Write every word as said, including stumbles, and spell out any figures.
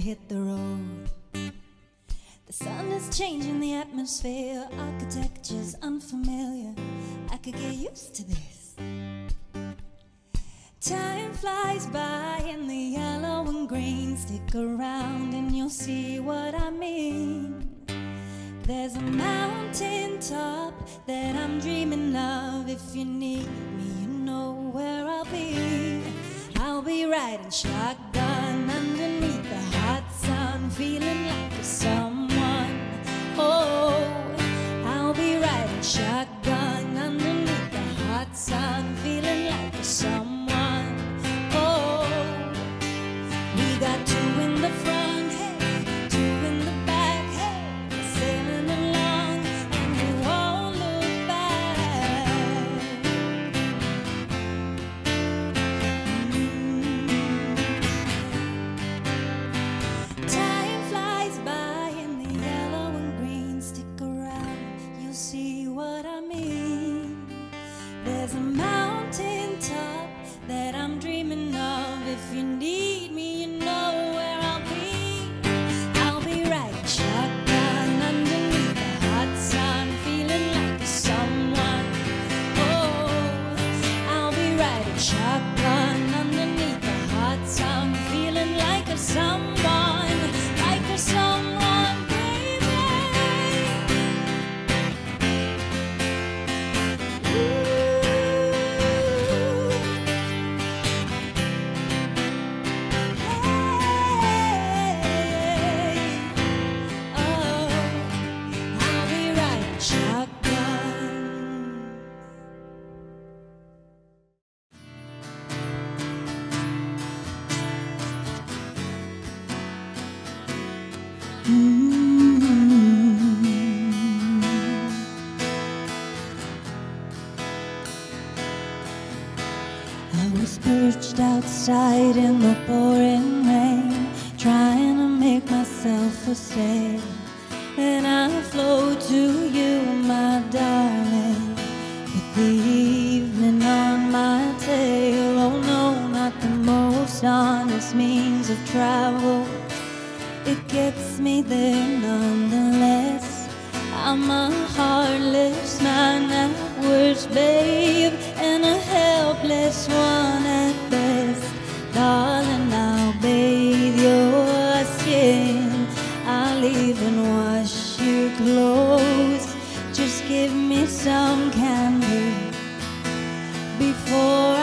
hit the road. The sun is changing the atmosphere, architecture's unfamiliar. I could get used to this. Time flies by in the yellow and green. Stick around and you'll see what I mean. There's a mountain top that I'm dreaming of. If you need me, you know where I'll be. I'll be riding shotgun underneath the hot sun, feeling like a someone. Oh, I'll be riding shotgun underneath the hot sun, feeling like a someone. Oh, we got two in the front, hey, two in the back, hey, sailing along and we won't look back. Mm. Time flies by in the yellow and green. Stick around, you'll see what I mean. There's a mountain top that I'm dreaming of. If you need me, you know where I'll be. I'll be riding shotgun underneath the hot sun, feeling like a someone. Oh, I'll be riding shotgun underneath the hot sun, feeling like a someone, like a someone, baby. Ooh. I was perched outside in the pouring rain, trying to make myself a sail. And I flow to you, my darling, with the evening on my tail. Oh no, not the most honest means of travel. It gets me there nonetheless. I'm a heartless man at worst, babe, and a helpless one at best. Darling, I'll bathe your skin, I'll even wash your clothes. Just give me some candy before